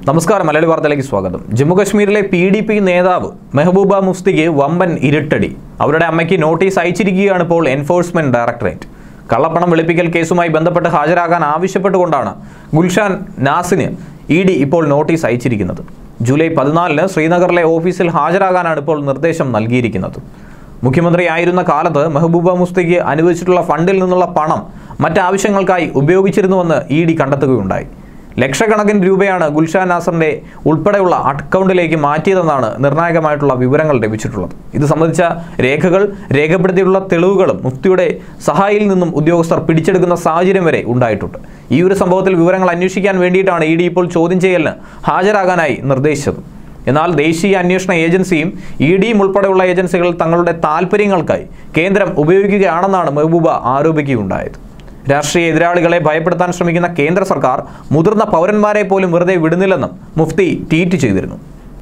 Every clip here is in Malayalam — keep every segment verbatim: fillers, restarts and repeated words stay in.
നമസ്കാരം, മലയാളി വാർത്തയിലേക്ക് സ്വാഗതം. ജമ്മുകശ്മീരിലെ പി ഡി പി നേതാവ് മെഹബൂബ മുഫ്തിക്ക് വമ്പൻ ഇരുട്ടടി. അവരുടെ അമ്മയ്ക്ക് നോട്ടീസ് അയച്ചിരിക്കുകയാണ് ഇപ്പോൾ എൻഫോഴ്സ്മെന്റ് ഡയറക്ടറേറ്റ്. കള്ളപ്പണം വെളുപ്പിക്കൽ കേസുമായി ബന്ധപ്പെട്ട് ഹാജരാകാൻ ആവശ്യപ്പെട്ടുകൊണ്ടാണ് ഗുൽഷാൻ നാസിന് ഇ ഡി ഇപ്പോൾ നോട്ടീസ് അയച്ചിരിക്കുന്നത്. ജൂലൈ പതിനാലിന് ശ്രീനഗറിലെ ഓഫീസിൽ ഹാജരാകാനാണ് ഇപ്പോൾ നിർദ്ദേശം നൽകിയിരിക്കുന്നത്. മുഖ്യമന്ത്രിയായിരുന്ന കാലത്ത് മെഹബൂബ മുഫ്തിക്ക് അനുവദിച്ചിട്ടുള്ള ഫണ്ടിൽ നിന്നുള്ള പണം മറ്റാവശ്യങ്ങൾക്കായി ഉപയോഗിച്ചിരുന്നുവെന്ന് ഇ ഡി കണ്ടെത്തുകയുണ്ടായി. ലക്ഷക്കണക്കിന് രൂപയാണ് ഗുൽഷാൻ നാസറിന്റെ ഉൾപ്പെടെയുള്ള അക്കൗണ്ടിലേക്ക് മാറ്റിയതെന്നാണ് നിർണായകമായിട്ടുള്ള വിവരങ്ങൾ ലഭിച്ചിട്ടുള്ളത്. ഇത് സംബന്ധിച്ച രേഖകൾ, രേഖപ്പെടുത്തിയിട്ടുള്ള തെളിവുകളും മുഫ്തിയുടെ സഹായിയിൽ നിന്നും ഉദ്യോഗസ്ഥർ പിടിച്ചെടുക്കുന്ന സാഹചര്യം വരെ ഉണ്ടായിട്ടുണ്ട്. ഈ ഒരു സംഭവത്തിൽ വിവരങ്ങൾ അന്വേഷിക്കാൻ വേണ്ടിയിട്ടാണ് ഇ ഡി ഇപ്പോൾ ചോദ്യം ചെയ്യലിന് ഹാജരാകാനായി നിർദ്ദേശിച്ചത്. എന്നാൽ ദേശീയ അന്വേഷണ ഏജൻസിയും ഇ ഡിയും ഉൾപ്പെടെയുള്ള ഏജൻസികൾ തങ്ങളുടെ താൽപ്പര്യങ്ങൾക്കായി കേന്ദ്രം ഉപയോഗിക്കുകയാണെന്നാണ് മെഹബൂബ ആരോപിക്കുകയുണ്ടായത്. രാഷ്ട്രീയ എതിരാളികളെ ഭയപ്പെടുത്താൻ ശ്രമിക്കുന്ന കേന്ദ്ര സർക്കാർ മുതിർന്ന പൗരന്മാരെ പോലും വെറുതെ വിടുന്നില്ലെന്നും മുഫ്തി ട്വീറ്റ് ചെയ്തിരുന്നു.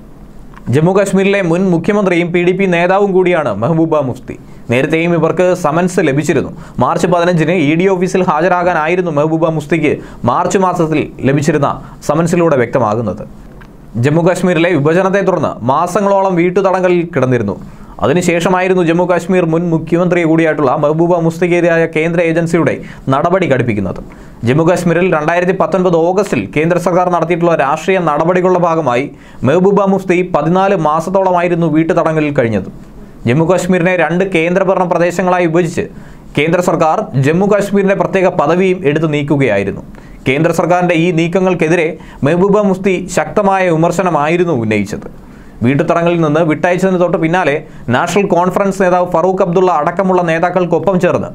ജമ്മു കാശ്മീരിലെ മുൻ മുഖ്യമന്ത്രിയും പി ഡി പി നേതാവും കൂടിയാണ് മെഹബൂബ മുഫ്തി. നേരത്തെയും ഇവർക്ക് സമൻസ് ലഭിച്ചിരുന്നു. മാർച്ച് പതിനഞ്ചിന് ഇ ഡി ഓഫീസിൽ ഹാജരാകാനായിരുന്നു മെഹബൂബ മുഫ്തിക്ക് മാർച്ച് മാസത്തിൽ ലഭിച്ചിരുന്ന സമൻസിലൂടെ വ്യക്തമാകുന്നത്. ജമ്മു കാശ്മീരിലെ വിഭജനത്തെ തുടർന്ന് മാസങ്ങളോളം വീട്ടുതടങ്കലിൽ കിടന്നിരുന്നു. അതിനുശേഷമായിരുന്നു ജമ്മു കാശ്മീർ മുൻ മുഖ്യമന്ത്രി കൂടിയായിട്ടുള്ള മെഹബൂബ മുഫ്തിക്കെതിരായ കേന്ദ്ര ഏജൻസിയുടെ നടപടി ഘടിപ്പിക്കുന്നത്. ജമ്മു കാശ്മീരിൽ രണ്ടായിരത്തി പത്തൊൻപത് ഓഗസ്റ്റിൽ കേന്ദ്ര സർക്കാർ നടത്തിയിട്ടുള്ള രാഷ്ട്രീയ നടപടികളുടെ ഭാഗമായി മെഹബൂബ മുഫ്തി പതിനാല് മാസത്തോളമായിരുന്നു വീട്ടുതടങ്കലിൽ കഴിഞ്ഞത്. ജമ്മു കാശ്മീരിനെ രണ്ട് കേന്ദ്രഭരണ പ്രദേശങ്ങളായി വിഭജിച്ച് കേന്ദ്ര സർക്കാർ ജമ്മു കാശ്മീരിന്റെ പ്രത്യേക പദവിയും എടുത്തു നീക്കുകയായിരുന്നു. കേന്ദ്ര സർക്കാരിന്റെ ഈ നീക്കങ്ങൾക്കെതിരെ മെഹബൂബ മുഫ്തി ശക്തമായ വിമർശനമായിരുന്നു ഉന്നയിച്ചത്. വീട്ടുതടങ്കലിൽ നിന്ന് വിട്ടയച്ചതിന് തൊട്ട് പിന്നാലെ നാഷണൽ കോൺഫറൻസ് നേതാവ് ഫറൂഖ് അബ്ദുള്ള അടക്കമുള്ള നേതാക്കൾക്കൊപ്പം ചേർന്ന്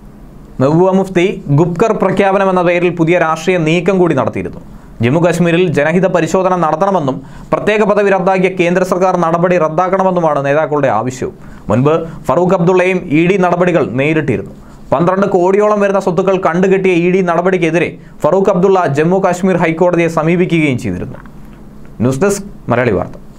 മെഹബൂബ മുഫ്തി ഗുപ്കർ പ്രഖ്യാപനം എന്ന പേരിൽ പുതിയ രാഷ്ട്രീയ നീക്കം കൂടി നടത്തിയിരുന്നു. ജമ്മു കാശ്മീരിൽ ജനഹിത പരിശോധന നടത്തണമെന്നും പ്രത്യേക പദവി റദ്ദാക്കിയ കേന്ദ്ര സർക്കാർ നടപടി റദ്ദാക്കണമെന്നുമാണ് നേതാക്കളുടെ ആവശ്യവും. മുൻപ് ഫറൂഖ് അബ്ദുള്ളയും ഇ ഡി നടപടികൾ നേരിട്ടിരുന്നു. പന്ത്രണ്ട് കോടിയോളം വരുന്ന സ്വത്തുക്കൾ കണ്ടുകെട്ടിയ ഇ ഡി നടപടിക്കെതിരെ ഫറൂഖ് അബ്ദുള്ള ജമ്മു കാശ്മീർ ഹൈക്കോടതിയെ സമീപിക്കുകയും ചെയ്തിരുന്നു. ന്യൂസ് ഡെസ്ക്, മലയാളി വാർത്ത.